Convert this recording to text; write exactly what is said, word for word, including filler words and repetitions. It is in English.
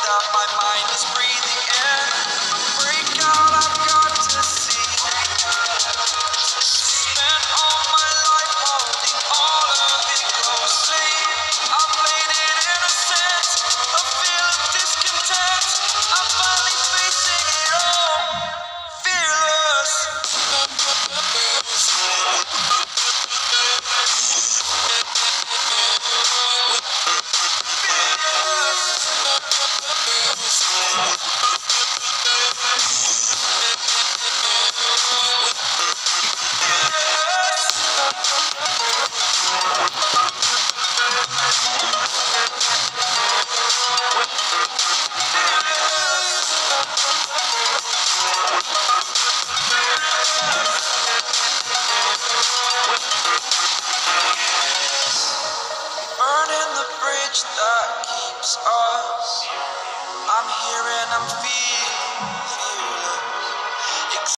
that my mind is breathing in. Break out, I've got to see. Spent all my life holding all of it closely. I played it innocent, a feel of discontent. I'm finally facing it all, fearless. Burning the bridge that keeps us. I'm here and I'm feeling